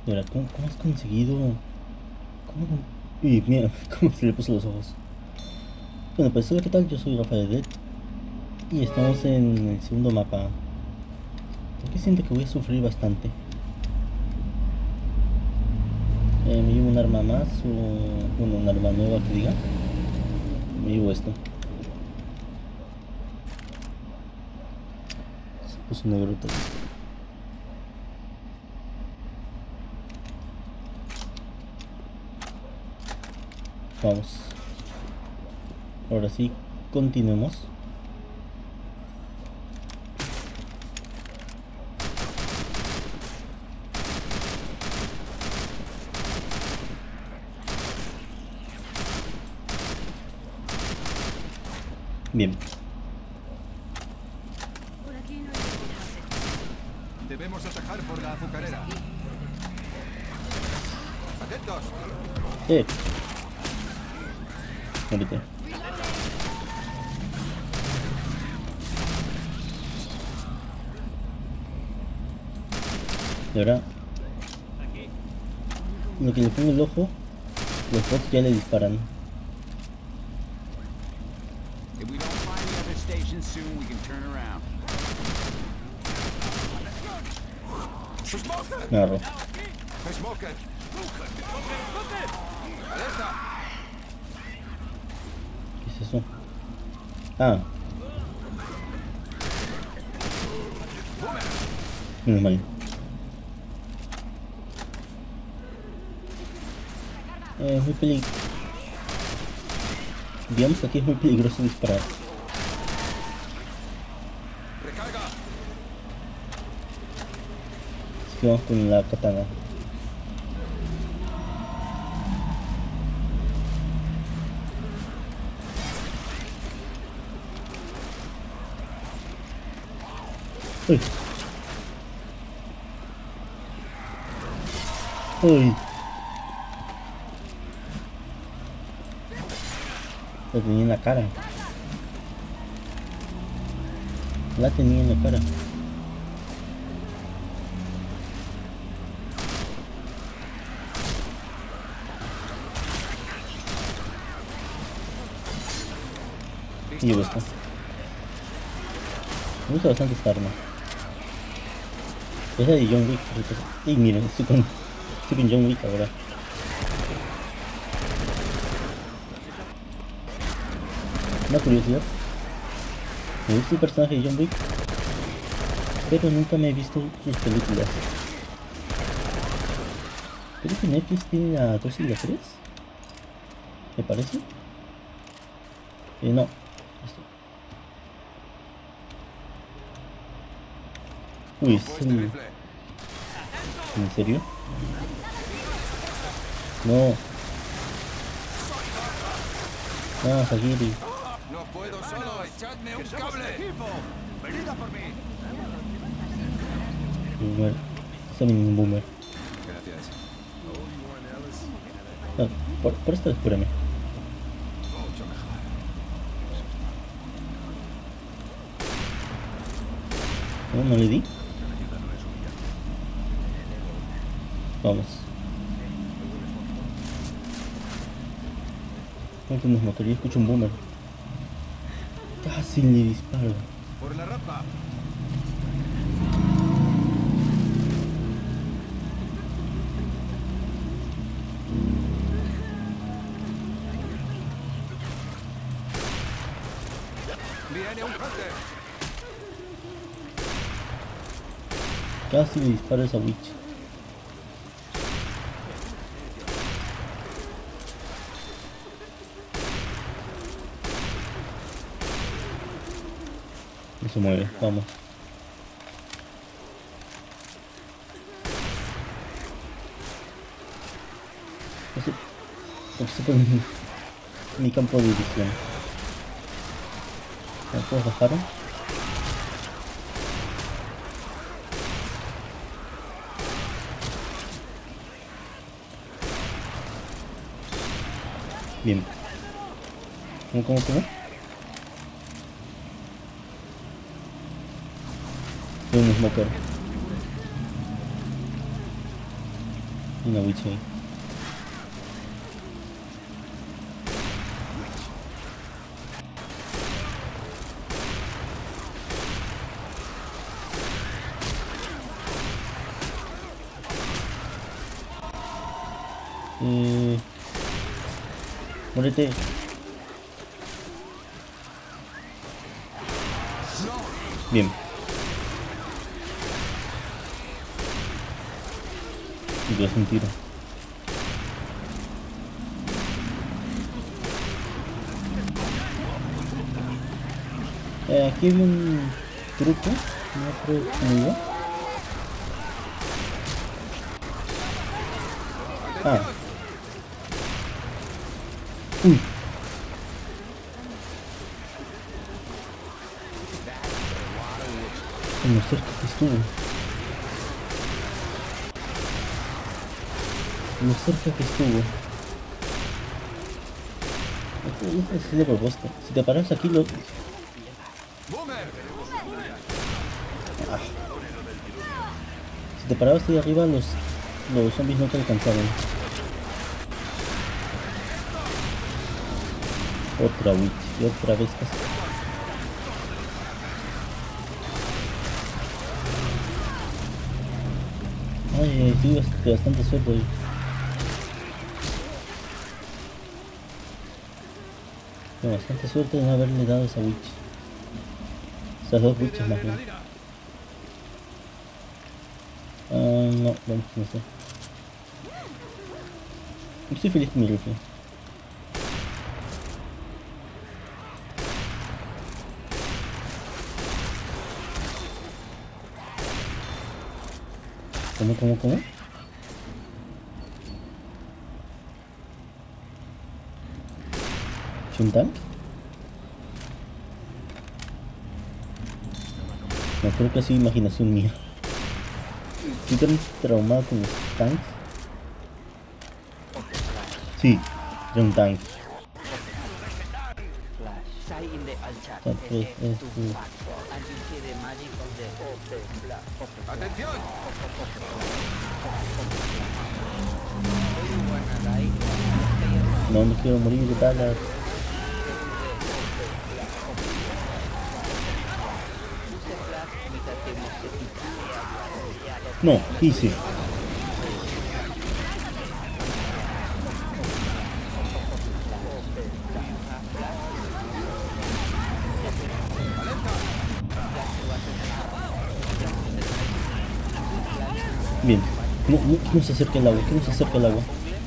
De verdad, ¿cómo has conseguido? ¿Cómo? Y mira, cómo se le puso los ojos. Bueno, pues hola, ¿qué tal? Yo soy Rafael Dead y estamos en el segundo mapa. Porque siento que voy a sufrir bastante. Me llevo un arma más o... Bueno, un arma nueva que diga. Me llevo esto. Se puso negro todo. Vamos. Ahora sí, continuemos. Bien. Por aquí no hay. Debemos atacar por la azucarera. ¡Atentos! Eh. Ahorita. De verdad. Lo que le pongo el ojo, los bots ya le disparan. If we don't find the other station soon, we can turn around. Me agarró. Smoker. ¡Alerta! ¿Qué es eso? Ah. Menos mal. Es muy peligroso. Digamos que aquí es muy peligroso disparar. ¡Recarga! Así que vamos con la katana. Uy. Uy. La tenía en la cara. La tenía en la cara. Y llevo esto. Me gusta bastante esta arma. Es la de John Wick. Y miren, estoy con John Wick ahora. Una curiosidad. Me gusta el personaje de John Wick, pero nunca me he visto sus películas. Creo que Netflix tiene la 2 y la 3. ¿Me parece? No. Esto. Uy, es el... ¿En serio? No. No, Sagiri. ¡No puedo solo! ¡Echadme un cable! ¡Venid a por mí! Boomer. Está bien un boomer. Gracias. No, por esto espérame. Mucho mejor. No le di. Vamos. No tenemos motor, yo escucho un boomer. Casi le disparo. ¡Por la rampa! ¡Viene un hunter! Casi le disparo a esa witch. No se mueve, vamos. No se pone en mi campo de visión. ¿Me puedo bajar? Bien. ¿Cómo? De un smoker. Y una witch ahí. Muérete. Bien. Y Dios, un tiro. Aquí hay un truco. No creo cómo iba. Ah. Uy. Como cerca que estuvo. Como cerca que estuvo. Esto es de propósito. Si te paras aquí lo... Ah. Si te parabas ahí arriba los zombies no te alcanzaban. Otra witch y otra vez casi. Ay, tuve bastante suerte hoy. Tengo bastante suerte de no haberle dado a esa witch. Esas dos witches más bien. No, vamos, no sé. Estoy feliz con mi rifle. ¿Cómo? ¿Un tank? No, creo que ha sido imaginación mía. Estoy tan traumado con los tanks. Sí, era un tank. ¡Atención! No quiero morir de balas. No, ¿qué hice? Bien, que no se acerque el agua, que no se acerque el agua.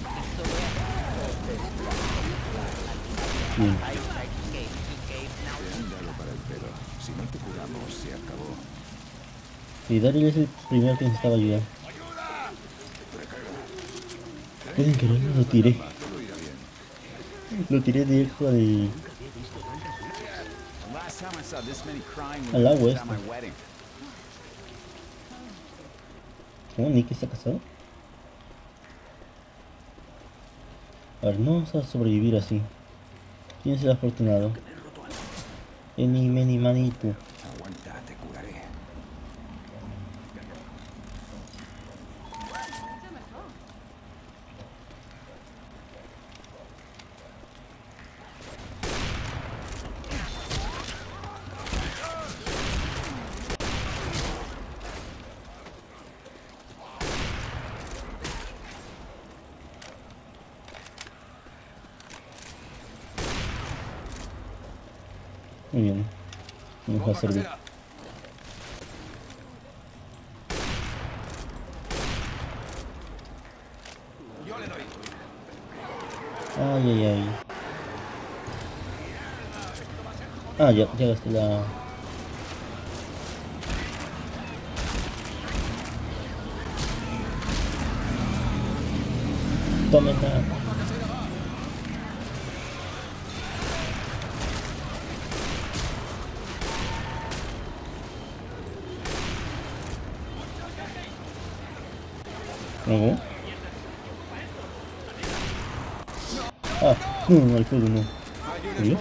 Bien. Si no te curamos, se acabó. Y Daryl es el primero que necesitaba ayuda. Pueden quererlo, lo tiré. Lo tiré directo al agua esto. ¿Cómo Nick está casado? A ver, no vamos a sobrevivir así. ¿Quién es el afortunado? Eni, meni, manito. Aguanta, te curaré. Muy bien. Nos va a servir. Yo le doy. Ay. Ah, ya gasté la... Tómenla. ¿No? Ah, no, el fuego no. ¿Sí?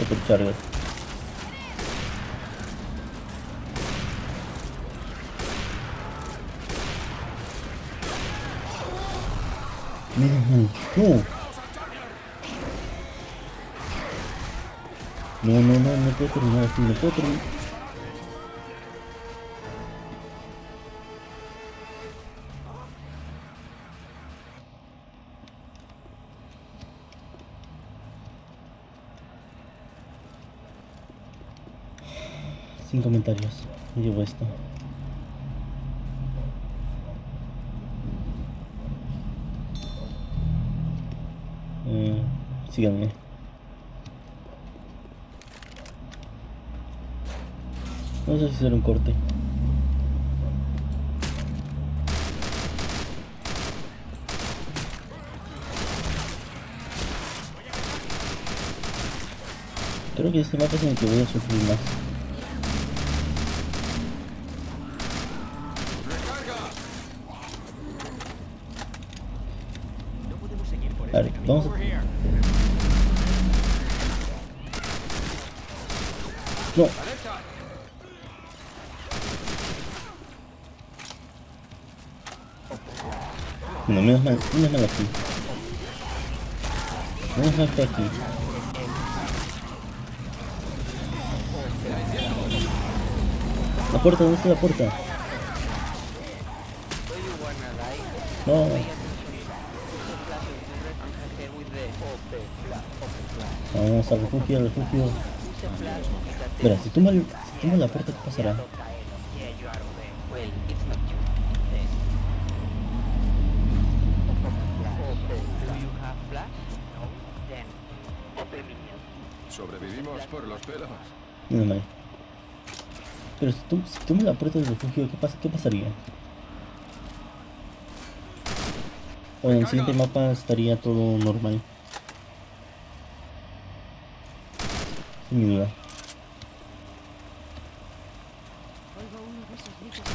Supercharger. Menos mal. No. No puedo terminar así, no puedo terminar. Sin comentarios, me llevo esto. Síganme. No sé si será un corte. Creo que este mapa es en el que voy a sufrir más. A ver, vamos a... No. No, menos mal aquí. Menos mal que aquí. La puerta, ¿dónde está la puerta? No. Vamos al refugio, Mira, si tumba la puerta, ¿qué pasará? Sobrevivimos por los pelos. No, no. Pero si tumba la puerta del refugio, ¿qué pasaría? O en el siguiente mapa estaría todo normal. Sin duda. Oigo uno de esos bichos.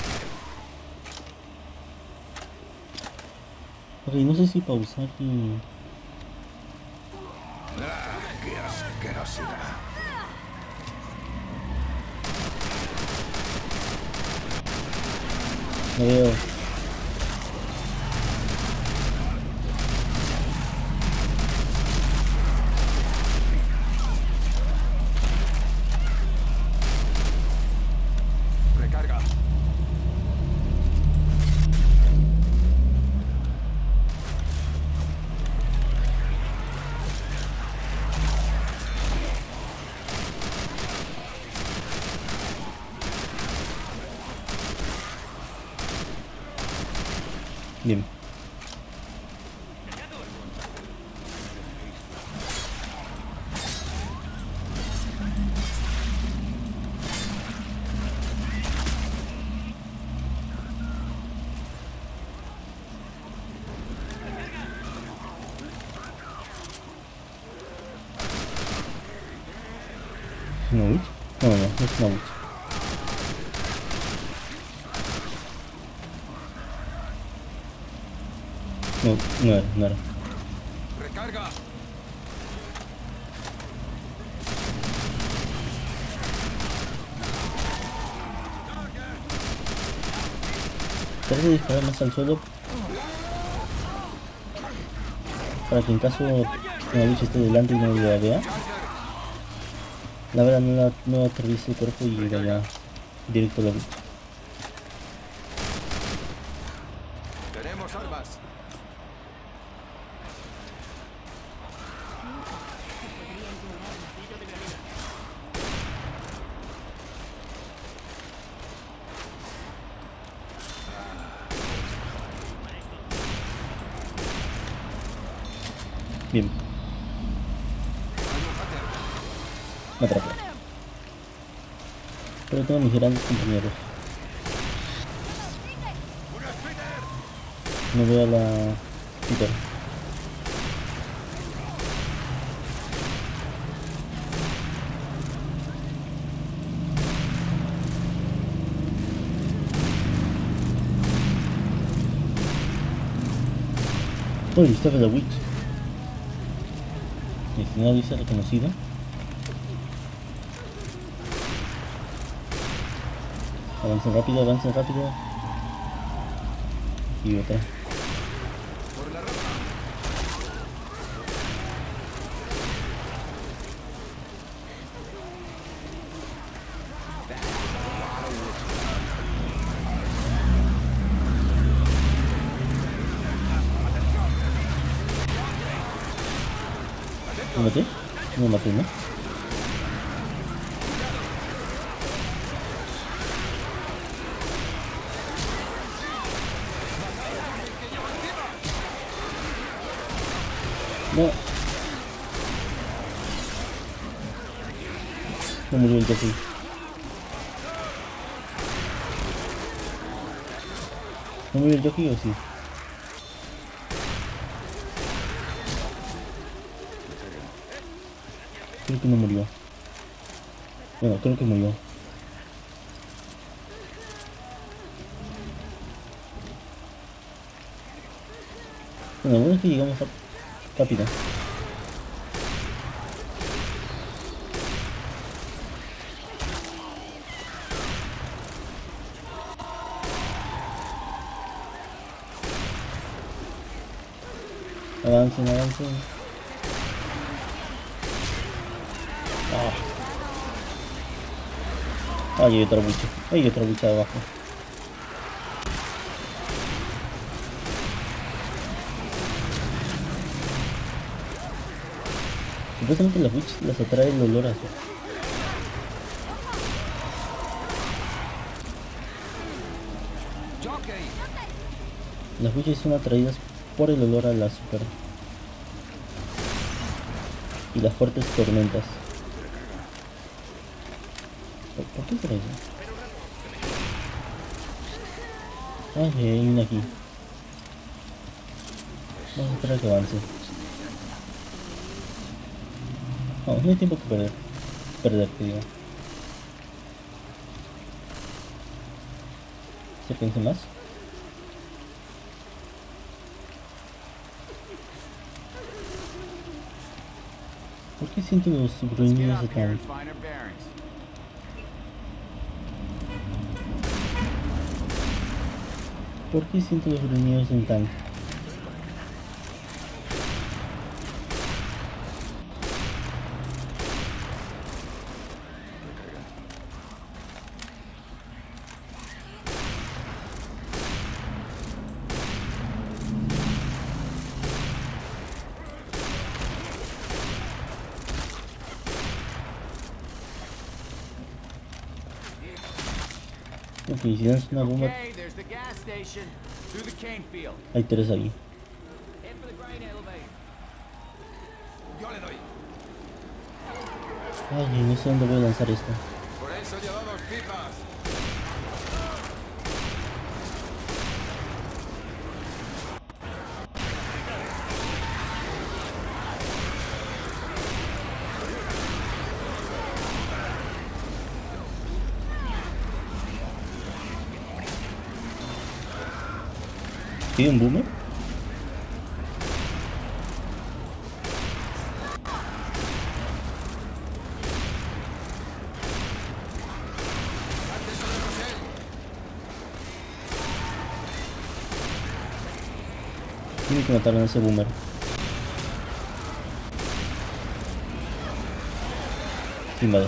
Ok, no sé si pausar y... ¡Qué asquerosidad! No veo. Recarga. Bien. ¿Es una witch? No, no es una witch. No era. Recarga. Trata de disparar más al suelo para que en caso una witch esté delante y no la vea, la verdad no atraviese el cuerpo y vaya directo a la witch. Tenemos armas. Bien. Me atrapó. Pero tengo mis grandes compañeros. No veo a la Peter. Uy, estaba la witch. Mi señal dice reconocido. Avancen rápido, avancen rápido. Y otra. Por la ropa. ¿Me maté? No me maté, ¿no? No. No murió el jockey. ¿No murió el jockey o sí? Creo que no murió. Bueno, creo que murió. Bueno, bueno es que llegamos rápido. Avancen, avancen. Ah, hay otro bicho. Hay otro bicho abajo. Supuestamente las witches las atrae el olor a azufre. Jockey. Las witches son atraídas por el olor al azúcar y las fuertes tormentas. ¿Por qué será eso? Ay, hay una aquí. Vamos a esperar a que avance. No, no hay tiempo que perder. Que digo. ¿Se piensa más? ¿Por qué siento los gruñidos de tanque? ¿Por qué siento los gruñidos de un tanque? Ok, si das una bomba, Okay, there's the gas station. Through the cane field. hay tres ahí. Head for the grain elevator. Yo le doy. Ay, no sé dónde voy a lanzar esto. Por eso llevo dos pipas. ¿Tiene un boomer? Tiene que matar a ese boomer. Sin balas.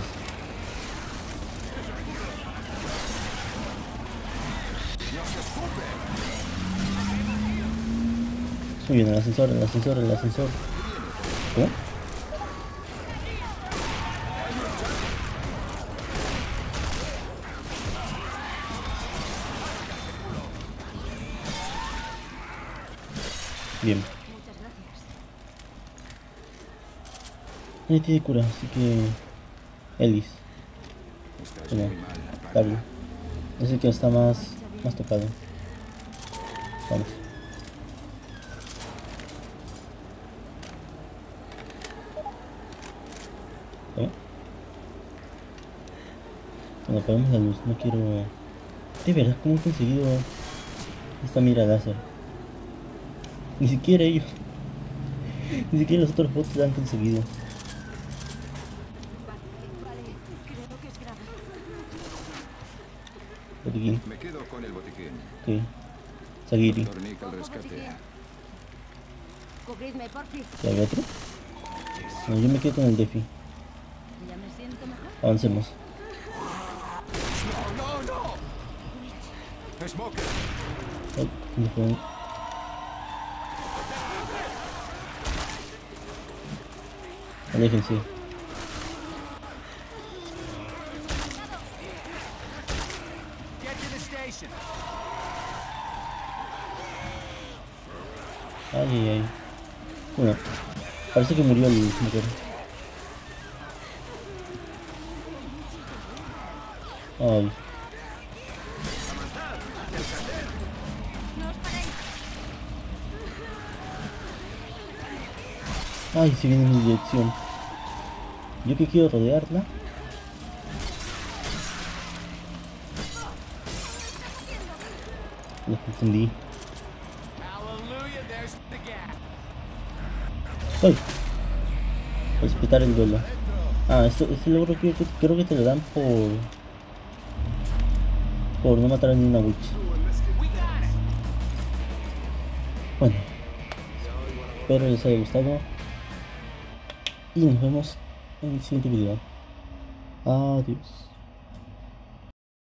Muy bien, el ascensor, el ascensor, el ascensor. ¿Cómo? Bien. Muchas gracias. Nadie tiene cura, así que... Ellis. Bueno, Daryl. Es el que está más tocado. Vamos. ¿Eh? Bueno, apagamos la luz, no quiero... De verdad, ¿cómo he conseguido esta mira láser? Ni siquiera ellos. Ni siquiera los otros bots la han conseguido. Vale, creo que es grave. Botiquín. Me quedo con el botiquín. Ok. Sagiri. Doctor Nick al rescate. Cubridme, porfi. ¿Y hay otro? No, yo me quedo con el Defi. Ya me siento mejor. Avancemos. ¡No, no, no! ¡Smoker! Ay, ¿dónde fue? Aléjense. Get to the station. Ay, ay, ay. Bueno, parece que murió el smoker. Ay. Ay, se viene en mi dirección. Yo que quiero rodearla. Los confundí. Hallelujah, there's the gap. ¡Ay! Respetar el duelo. Ah, este logro creo que te lo dan por no matar a ninguna witch. Bueno, espero les haya gustado y nos vemos en el siguiente video. Adiós.